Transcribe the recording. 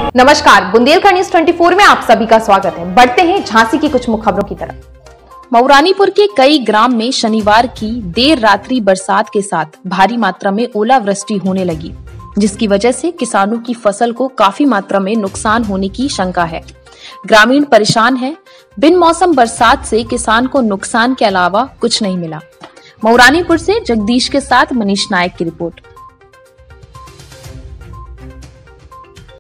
नमस्कार, बुंदेलखंड न्यूज 24 में आप सभी का स्वागत है। बढ़ते हैं झांसी की कुछ मुख्य खबरों की तरफ। मऊरानीपुर के कई ग्राम में शनिवार की देर रात्रि बरसात के साथ भारी मात्रा में ओलावृष्टि होने लगी, जिसकी वजह से किसानों की फसल को काफी मात्रा में नुकसान होने की शंका है। ग्रामीण परेशान है। बिन मौसम बरसात से किसान को नुकसान के अलावा कुछ नहीं मिला। मऊरानीपुर से जगदीश के साथ मनीष नायक की रिपोर्ट।